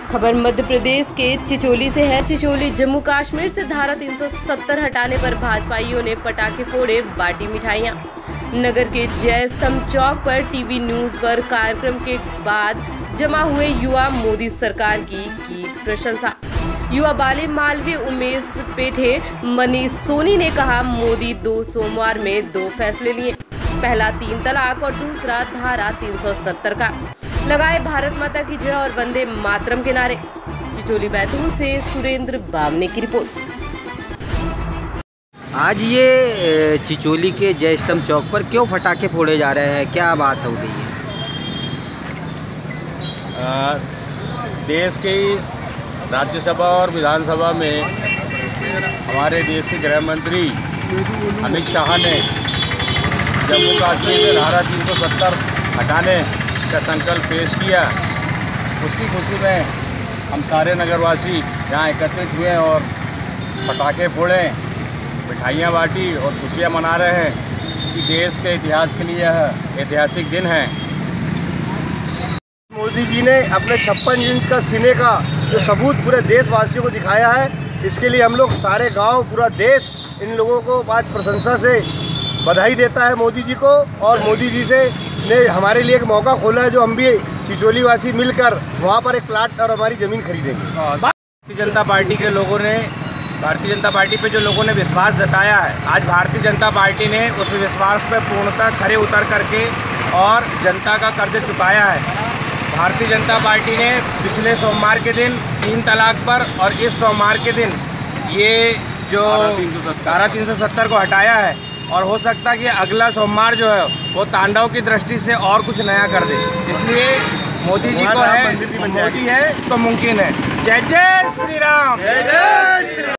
खबर मध्य प्रदेश के चिचोली से है। चिचोली जम्मू कश्मीर से धारा 370 हटाने पर भाजपाइयों ने पटाखे फोड़े, बांटी मिठाइयां। नगर के जय स्तंभ चौक पर टीवी न्यूज पर कार्यक्रम के बाद जमा हुए युवा मोदी सरकार की प्रशंसा। युवा बाले मालवीय, उमेश पेठे, मनीष सोनी ने कहा, मोदी 2 सोमवार में 2 फैसले लिए। पहला 3 तलाक और दूसरा धारा 370 का। लगाए भारत माता की जय और वंदे मातरम के नारे। चिचोली बैतूल से सुरेंद्र बावने की रिपोर्ट। आज ये चिचोली के जय स्तंभ चौक पर क्यों पटाखे फोड़े जा रहे हैं, क्या बात हो गई है? देश के राज्यसभा और विधानसभा में हमारे देश के गृह मंत्री अमित शाह ने जम्मू कश्मीर में धारा 370 हटाने का संकल्प पेश किया। उसकी खुशी में हम सारे नगरवासी यहाँ एकत्रित हुए और पटाखे फोड़े, मिठाइयाँ बांटी और खुशियाँ मना रहे हैं कि देश के इतिहास के लिए यह ऐतिहासिक दिन है। मोदी जी ने अपने 56 इंच का सीने का जो सबूत पूरे देशवासियों को दिखाया है, इसके लिए हम लोग सारे गांव, पूरा देश इन लोगों को आज प्रशंसा से बधाई देता है मोदी जी को। और मोदी जी से ने हमारे लिए एक मौका खोला है, जो हम भी चिचोली वासी मिलकर वहाँ पर एक प्लाट और हमारी ज़मीन खरीदेंगे। भारतीय जनता पार्टी के लोगों ने, भारतीय जनता पार्टी पे जो लोगों ने विश्वास जताया है, आज भारतीय जनता पार्टी ने उस विश्वास पर पूर्णतः खरे उतर करके और जनता का कर्ज चुकाया है। भारतीय जनता पार्टी ने पिछले सोमवार के दिन 3 तलाक पर और इस सोमवार के दिन ये जो धारा 370 को हटाया है। और हो सकता है कि अगला सोमवार जो है वो तांडव की दृष्टि से और कुछ नया कर दे। इसलिए मोदी जी को है, मोदी है तो मुमकिन है। जय जय श्री राम।